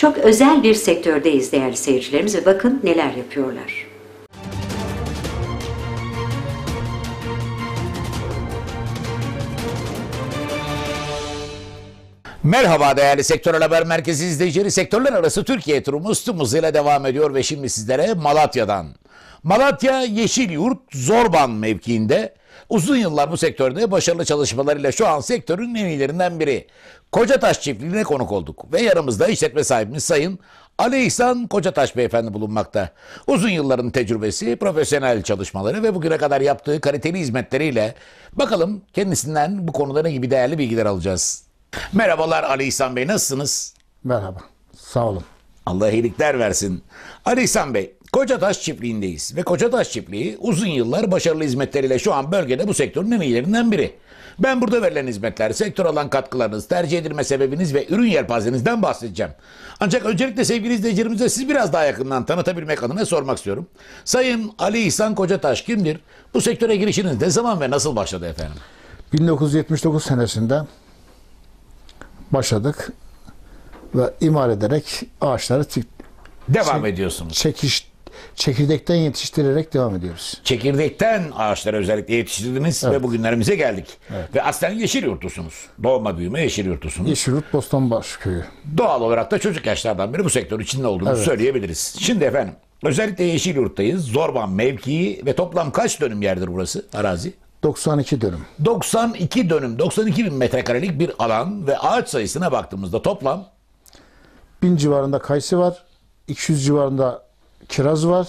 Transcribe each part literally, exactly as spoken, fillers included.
Çok özel bir sektördeyiz değerli seyircilerimiz ve bakın neler yapıyorlar. Merhaba değerli Sektörel Haber Merkezi izleyicileri. Sektörler arası Türkiye turumuz tüm hızıyla devam ediyor ve şimdi sizlere Malatya'dan. Malatya Yeşilyurt Zorban mevkiinde uzun yıllar bu sektörde başarılı çalışmalarıyla şu an sektörün en iyilerinden biri. Kocataş çiftliğine konuk olduk ve yanımızda işletme sahibimiz Sayın Ali İhsan Kocataş beyefendi bulunmakta. Uzun yılların tecrübesi, profesyonel çalışmaları ve bugüne kadar yaptığı kaliteli hizmetleriyle bakalım kendisinden bu konuda ne gibi değerli bilgiler alacağız. Merhabalar Ali İhsan Bey, nasılsınız? Merhaba, sağ olun. Allah iyilikler versin. Ali İhsan Bey, Kocataş çiftliğindeyiz ve Kocataş çiftliği uzun yıllar başarılı hizmetleriyle şu an bölgede bu sektörün en iyilerinden biri. Ben burada verilen hizmetler, sektör alan katkılarınız, tercih edilme sebebiniz ve ürün yelpazenizden bahsedeceğim. Ancak öncelikle sevgili izleyicilerimize sizi biraz daha yakından tanıtabilmek adına sormak istiyorum. Sayın Ali İhsan Kocataş kimdir? Bu sektöre girişiniz ne zaman ve nasıl başladı efendim? bin dokuz yüz yetmiş dokuz senesinde başladık ve imal ederek ağaçları çek, Devam çek, ediyorsunuz. Çekiş, çekirdekten yetiştirerek devam ediyoruz. Çekirdekten ağaçları özellikle yetiştirdiniz Evet. ve bugünlerimize geldik. Evet. Ve aslen Yeşilyurtlusunuz. Doğma büyüme Yeşilyurtlusunuz. Yeşilyurt Bostanbaşı köyü. Doğal olarak da çocuk yaşlardan beri bu sektör içinde olduğunuzu Evet. söyleyebiliriz. Şimdi efendim özellikle Yeşilyurt'tayız. Zorban mevkii ve toplam kaç dönüm yerdir burası arazi? doksan iki dönüm. doksan iki dönüm, doksan iki bin metrekarelik bir alan ve ağaç sayısına baktığımızda toplam bin civarında kayısı var. iki yüz civarında kiraz var.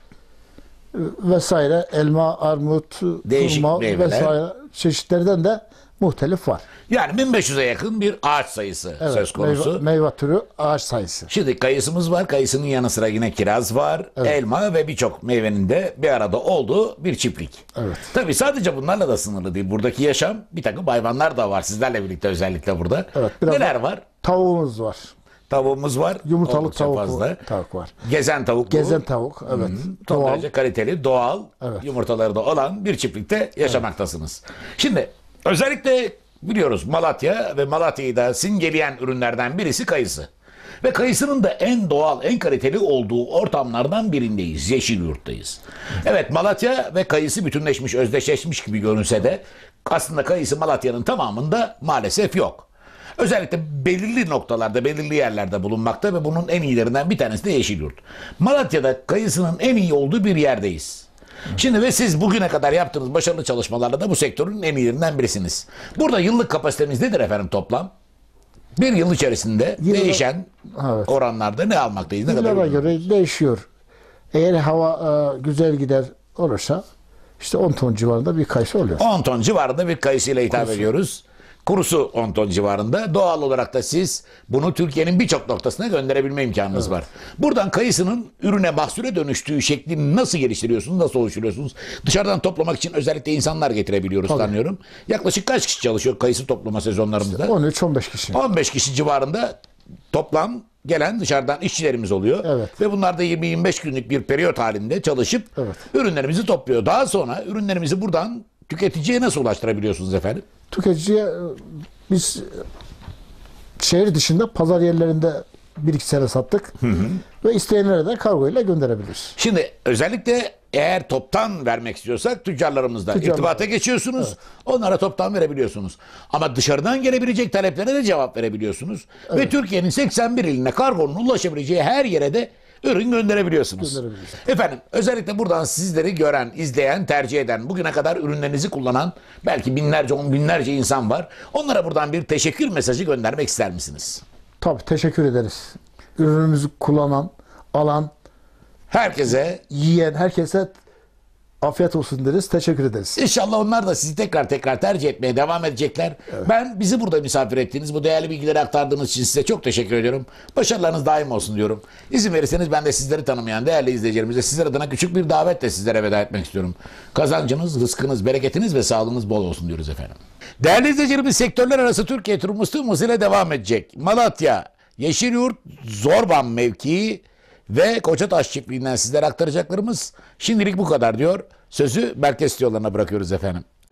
Vesaire elma, armut, Değişik hurma meyveler. vesaire çeşitlerden de muhtelif var. yani bin beş yüze yakın bir ağaç sayısı Evet, söz konusu. Meyve, meyve türü ağaç sayısı. Şimdi kayısımız var. Kayısının yanı sıra yine kiraz var. Evet. Elma ve birçok meyvenin de bir arada olduğu bir çiftlik. Evet. Tabii sadece bunlarla da sınırlı değil. Buradaki yaşam bir takım hayvanlar da var. Sizlerle birlikte özellikle burada. Evet, biraz Neler da- var? Tavuğumuz var. Tavuğumuz var. Yumurtalı Oldukça tavuk, fazla. tavuk var. Gezen tavuk. bu. Gezen tavuk, evet. Çok Doğal. derece kaliteli, doğal Evet. yumurtaları da olan bir çiftlikte yaşamaktasınız. Şimdi özellikle biliyoruz Malatya ve Malatya'yı da simgeleyen ürünlerden birisi kayısı. Ve kayısının da en doğal, en kaliteli olduğu ortamlardan birindeyiz. Yeşilyurt'tayız. Evet, Malatya ve kayısı bütünleşmiş, özdeşleşmiş gibi görünse de aslında kayısı Malatya'nın tamamında maalesef yok. Özellikle belirli noktalarda, belirli yerlerde bulunmakta ve bunun en iyilerinden bir tanesi de Yeşilyurt. Malatya'da kayısının en iyi olduğu bir yerdeyiz. Şimdi ve siz bugüne kadar yaptığınız başarılı çalışmalarla da bu sektörün en iyilerinden birisiniz. Burada yıllık kapasiteniz nedir efendim toplam? Bir yıl içerisinde Yılda- değişen Evet. oranlarda ne almaktayız? Ne kadar Yıllara ürün? göre değişiyor. Eğer hava e, güzel gider olursa işte on ton civarında bir kayısı oluyor. on ton civarında bir kayısıyla hitap Kurusu. ediyoruz. Kurusu on ton civarında. Doğal olarak da siz bunu Türkiye'nin birçok noktasına gönderebilme imkanınız var. Buradan kayısının ürüne, mahsule dönüştüğü şeklini nasıl geliştiriyorsunuz, nasıl oluşturuyorsunuz? Dışarıdan toplamak için özellikle insanlar getirebiliyoruz Tabii. sanıyorum. Yaklaşık kaç kişi çalışıyor kayısı toplama sezonlarımızda? on üç on beş kişi. on beş kişi civarında toplam gelen dışarıdan işçilerimiz oluyor. Evet. Ve bunlar da yirmi yirmi beş günlük bir periyot halinde çalışıp Evet. ürünlerimizi topluyor. Daha sonra ürünlerimizi buradan tüketiciye nasıl ulaştırabiliyorsunuz efendim? Tüketiciye e, biz e, şehir dışında pazar yerlerinde bir iki sene sattık. Ve isteyenlere de kargo ile gönderebiliriz. Şimdi özellikle eğer toptan vermek istiyorsak tüccarlarımızla Tüccarlar. irtibata geçiyorsunuz. Onlara toptan verebiliyorsunuz. Ama dışarıdan gelebilecek taleplere de cevap verebiliyorsunuz. Ve Türkiye'nin seksen bir iline kargonun ulaşabileceği her yere de ürün gönderebiliyorsunuz. Gönderebiliriz. Efendim özellikle buradan sizleri gören, izleyen, tercih eden, bugüne kadar ürünlerinizi kullanan belki binlerce, on binlerce insan var. Onlara buradan bir teşekkür mesajı göndermek ister misiniz? Tabii teşekkür ederiz. Ürünümüzü kullanan, alan, Herkese yiyen herkese afiyet olsun deriz. Teşekkür ederiz. İnşallah onlar da sizi tekrar tekrar tercih etmeye devam edecekler. Ben bizi burada misafir ettiğiniz, bu değerli bilgileri aktardığınız için size çok teşekkür ediyorum. Başarılarınız daim olsun diyorum. İzin verirseniz ben de sizleri tanımayan değerli izleyicilerimize sizler adına küçük bir davetle sizlere veda etmek istiyorum. Kazancınız, rızkınız, bereketiniz ve sağlığınız bol olsun diyoruz efendim. Değerli izleyicilerimiz, sektörler arası Türkiye turumuz tüm hızıyla devam edecek. Malatya, Yeşilyurt, Zorban mevkii ve Kocataş çiftliğinden sizlere aktaracaklarımız şimdilik bu kadar diyor. Sözü merkez stüdyolarına bırakıyoruz efendim.